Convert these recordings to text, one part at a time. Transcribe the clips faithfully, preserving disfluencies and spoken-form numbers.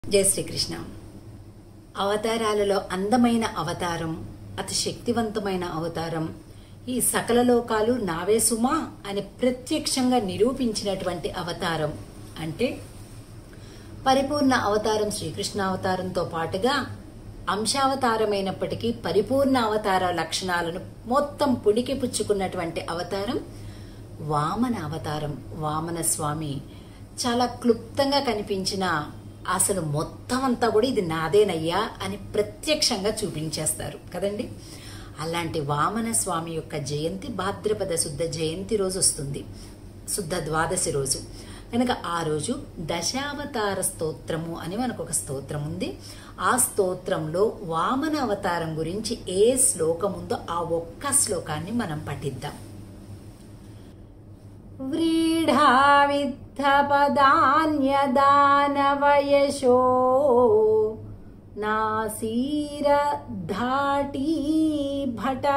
జై శ్రీకృష్ణ. అవతారాలలో అందమైన అవతారం, అతి శక్తివంతమైన అవతారం, ఈ సకల లోకాలు నావే సుమా అని ప్రత్యక్షంగా నిరూపించినటువంటి అవతారం అంటే పరిపూర్ణ అవతారం శ్రీకృష్ణ అవతారంతో పాటుగా అంశావతారమైనప్పటికీ పరిపూర్ణ అవతార లక్షణాలను మొత్తం పుడికి పుచ్చుకున్నటువంటి అవతారం వామన అవతారం. వామన స్వామి చాలా క్లుప్తంగా కనిపించిన అసలు మొత్తం అంతా కూడా ఇది నాదేనయ్యా అని ప్రత్యక్షంగా చూపించేస్తారు కదండి. అలాంటి వామన స్వామి యొక్క జయంతి భాద్రపద శుద్ధ జయంతి రోజు వస్తుంది, శుద్ధ ద్వాదశి రోజు కనుక ఆ రోజు దశావతార స్తోత్రము అని మనకు ఒక స్తోత్రం ఉంది. ఆ స్తోత్రంలో వామన అవతారం గురించి ఏ శ్లోకం ఉందో ఆ ఒక్క శ్లోకాన్ని మనం పఠిద్దాం. వ్రీఢావిద్ధ పదాన్యదానవయశో నాసీర ధాటీ భటా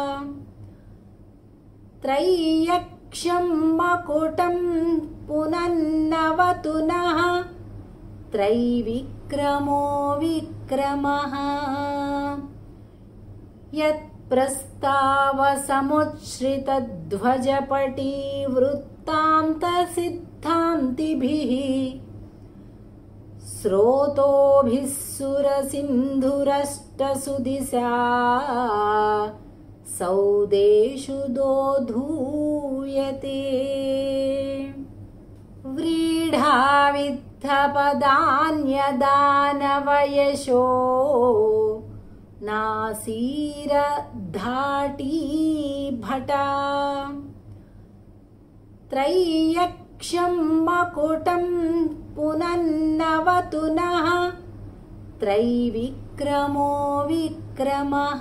త్రైయక్షం మకుటం పునన్నవతునః త్రైవిక్రమో విక్రమః యత్ ప్రస్తావ సముచ్ఛ్రిత ధ్వజపటీ వృత్తాంత సిద్ధాంతిభిః శ్రోతోభిః సురసింధురష్టసుదిశా సౌదేషు దోధూయతే. వ్రీఢావిద్ధ పదాన్యదానవయశో నాసీర ధాటీ భటా త్రైయక్షం మకుటం పునన్నవతునః త్రైవిక్రమో విక్రమః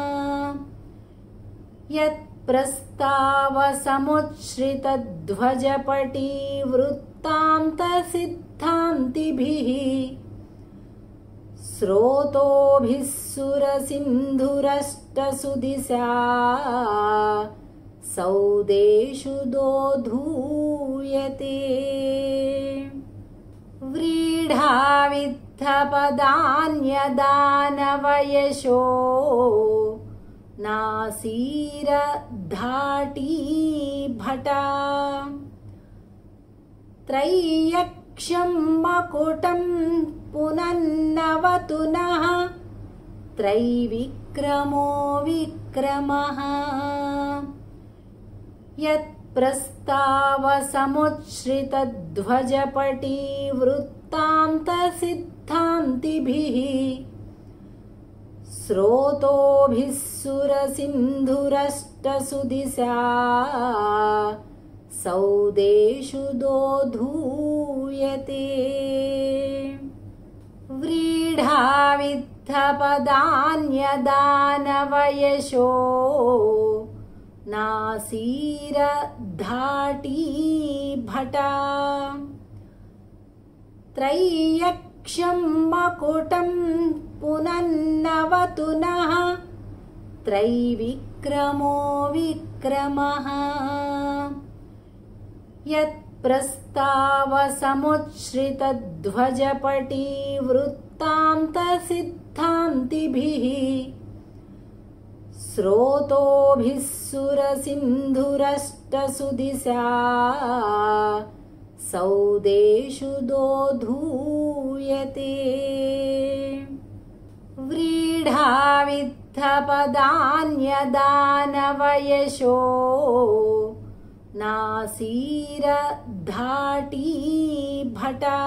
యత్ ప్రస్తావ సముచ్ఛ్రిత ధ్వజపటీ వృత్తాంత సిద్ధాంతిభిః శ్రోతోభిః సురసింధురష్టసుదిశా సౌదేషు దోధూయతే. వ్రీఢావిద్ధ పదాన్యదానవయశో నాసీర ధాటీ భటా త్రైయక్షం మకుటం పునన్నవతునః త్రైవిక్రమో విక్రమః యత్ ప్రస్తావ సముచ్ఛ్రిత ధ్వజపటీ వృత్తాంత సిద్ధాంతిభిః శ్రోతోభిః సురసింధురష్టసుదిశా సౌదేషు దోధూయతే. వ్రీఢావిద్ధ పదాన్యదానవయశో నాసీర ధాటీ భటా త్రైయక్షం మకుటం పునన్నవతునః త్రైవిక్రమో విక్రమః యత్ ప్రస్తావ సముచ్ఛ్రిత ధ్వజపటీ వృత్తాంత సిద్ధాంతిభిః శ్రోతోభిః సురసింధురష్టసుదిశా సౌదేషు దోధూయతే. వ్రీఢావిద్ధ పదాన్యదానవయశో నాసీర ధాటీ భటా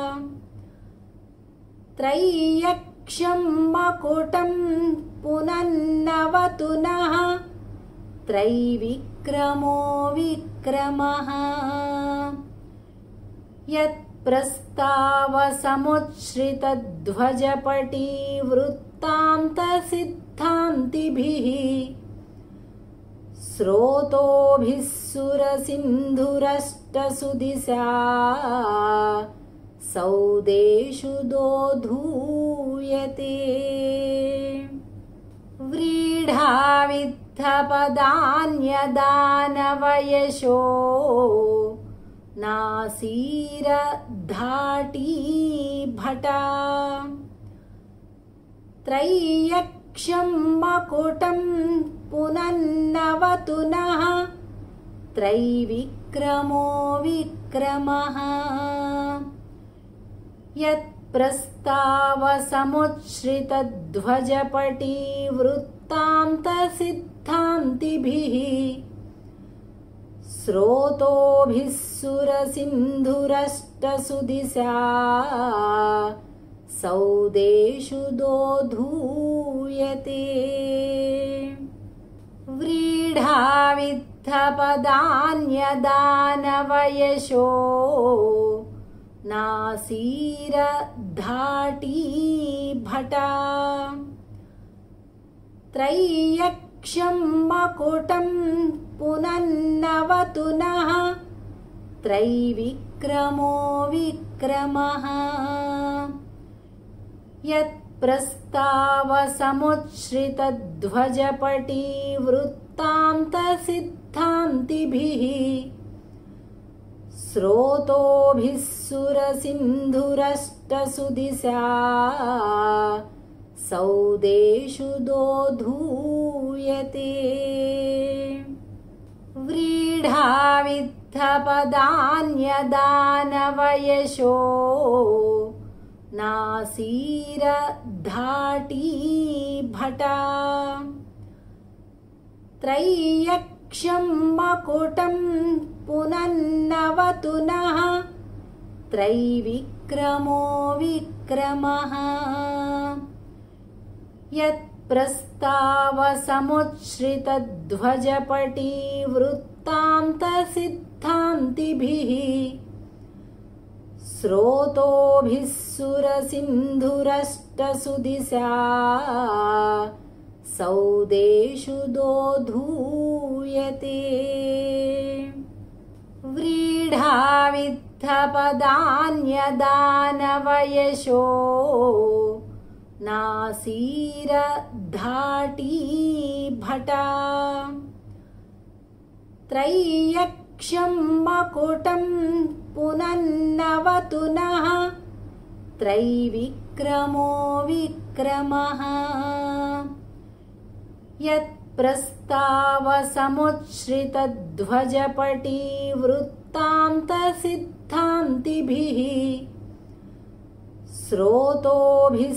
త్రైయక్షం మకుటం పునన్నవతునః త్రైవిక్రమో విక్రమః యత్ ప్రస్తావ సముచ్ఛ్రిత ధ్వజపటీ వృత్తాంత సిద్ధాంతిభిః శ్రోతోభిః సురసింధురష్టసుదిశా సౌదేషు దోధూయతే. వ్రీఢావిద్ధ పదాన్యదానవయశో नासीरधाटी भटा त्रय्यक्षं मकुटं पुनन्नवतु नः त्रैविक्रमो विक्रमः यत्प्रस्तावसमुच्छ्रितध्वजपटीवृत्तान्तसिद्धान्तिभिः स्रोतोभिः सुरसिन्धुरष्टसुदिशा सौदेषु दोधूयते व्रीढाविद्धपदान्यदानवयशो नासीरधाटी भटा त्रय्यक्षं मकुटं पुनन्नवतु नः त्रैविक्रमो विक्रमः यत्प्रस्तावसमुच्छ्रितध्वजपटीवृत्तान्तसिद्धान्तिभिः स्रोतोभिः सुरसिन्धुरष्टसुदिशा सौदेषु दोधूयते व्रीढाविद्धपदान्यदानवयशो नासीरधाटी भटा त्रय्यक्षं मकुटं पुनन्नवतु नः त्रैविक्रमो विक्रमः यत्प्रस्तावसमुच्छ्रितध्वजपटीवृत्तान्तसिद्धान्तिभिः स्रोतोभिः सुरसिन्धुरष्टसुदिशा सौदेषु दोधूयते व्रीढाविद्धपदान्यदानवयशो नासीरधाटी भटा त्रय्यक्षं मकुटं पुनन्नवतु नः त्रैविक्रमो विक्रमः यत्प्रस्तावसमुच्छ्रितध्वजपटीवृत्तान्तसिद्धान्तिभिः स्रोतोभिः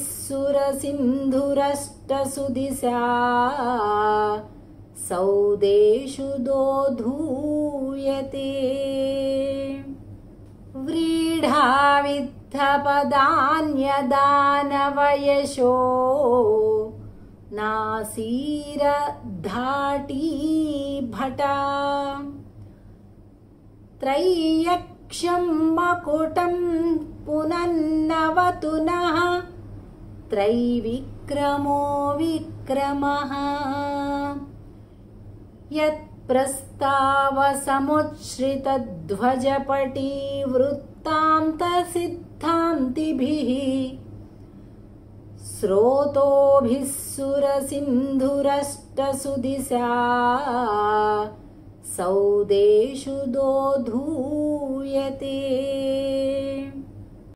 सुरसिन्धुरष्टसुदिशा सौदेषु दोधूयते व्रीढाविद्धपदान्यदानवयशो नासीरधाटी भटा त्रय्यक्षं मकुटं पुनन्नवतु नः त्रैविक्रमो विक्रमः यत्प्रस्तावसमुच्छ्रितध्वजपटीवृत्तान्तसिद्धान्तिभिः स्रोतोभिः सुरसिन्धुरष्टसुदिशा सौदेषु दोधूयते।